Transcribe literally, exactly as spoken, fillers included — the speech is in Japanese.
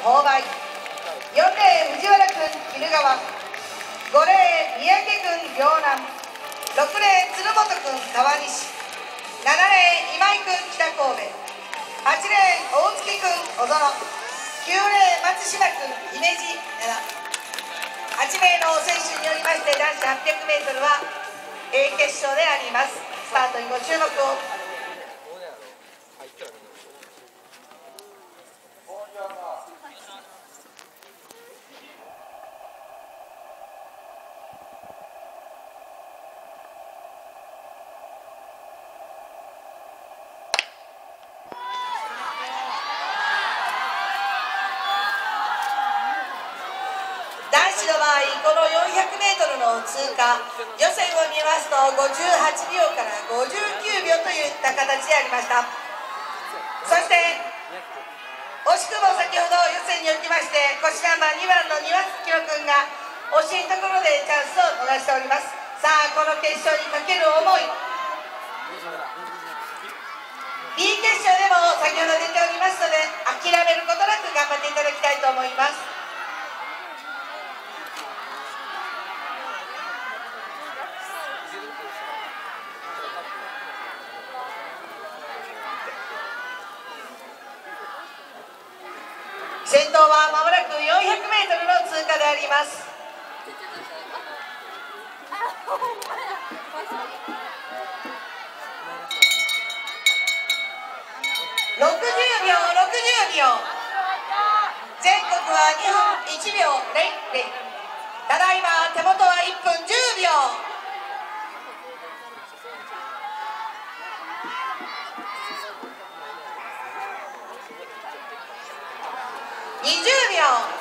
勾配、よんレーン藤原君鬼怒川、ごレーン三宅君両南、ろくレーン鶴本君川西、ななレーン今井君北神戸、はちレーン大月君小園、きゅうレーン松島君姫路奈良。はち名の選手によりまして男子 はっぴゃくメートル は A 決勝であります。スタートにご注目を。男子の場合、この よんひゃくメートル の通過予選を見ますとごじゅうはちびょうからごじゅうきゅうびょうといった形でありました。そして惜しくも先ほど予選におきまして腰ナンバーにばんの庭月弘君が惜しいところでチャンスを逃しております。さあこの決勝にかける思い、 B 決勝でも先ほど出ておりますので諦めることなく頑張っていただきたいと思います。先頭はまもなく よんひゃくメートル の通過であります。ろくじゅうびょうろくじゅうびょう、全国はにふんいちびょうゼロゼロ、ただいま手元はいっぷんじゅうびょう、にじゅうびょう、